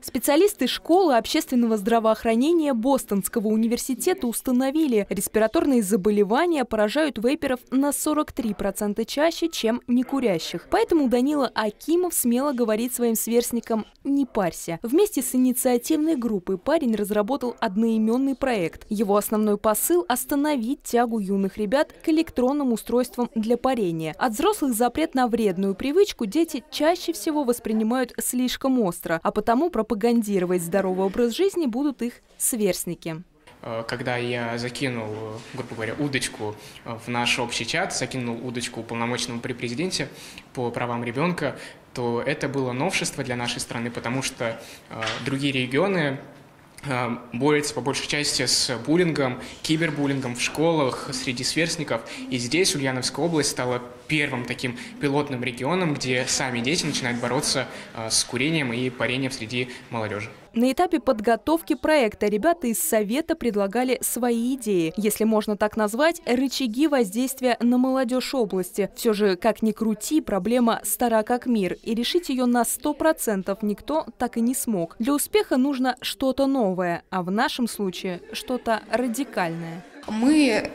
Специалисты школы общественного здравоохранения Бостонского университета установили, респираторные заболевания поражают вейперов на 43% чаще, чем некурящих. Поэтому Данила Акимов смело говорит своим сверстникам «не парься». Вместе с инициативной группой парень разработал одноименный проект. Его основной посыл – остановить тягу юных ребят к электронным устройствам для парения. От взрослых запрет на вредную привычку дети чаще всего воспринимают слишком остро, а потому пропагандировать здоровый образ жизни будут их сверстники. Когда я закинул, грубо говоря, удочку в наш общий чат, закинул удочку уполномоченному при президенте по правам ребенка, то это было новшество для нашей страны, потому что другие регионы борются по большей части с буллингом, кибербуллингом в школах, среди сверстников. И здесь Ульяновская область стала первым таким пилотным регионом, где сами дети начинают бороться с курением и парением среди молодежи. На этапе подготовки проекта ребята из Совета предлагали свои идеи, если можно так назвать, рычаги воздействия на молодежь области. Все же, как ни крути, проблема стара как мир, и решить ее на 100% никто так и не смог. Для успеха нужно что-то новое, а в нашем случае что-то радикальное. Мы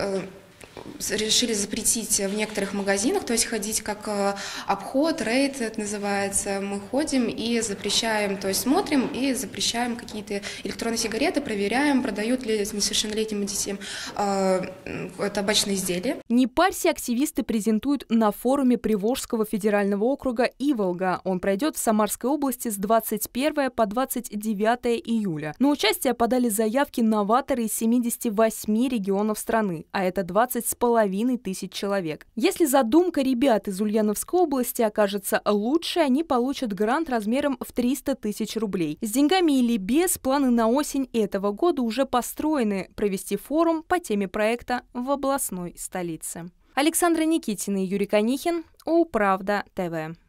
решили запретить в некоторых магазинах, то есть ходить как обход, рейд это называется. Мы ходим и запрещаем, то есть смотрим и запрещаем какие-то электронные сигареты, проверяем, продают ли несовершеннолетним детям табачные изделия. «Не парься» активисты презентуют на форуме Приволжского федерального округа Иволга. Он пройдет в Самарской области с 21 по 29 июля. На участие подали заявки новаторы из 78 регионов страны, а это 20,5 тысяч человек. Если задумка ребят из Ульяновской области окажется лучше, они получат грант размером в 300 тысяч рублей. С деньгами или без, планы на осень этого года уже построены – провести форум по теме проекта в областной столице. Александра Никитина и Юрий Конихин, Управда ТВ.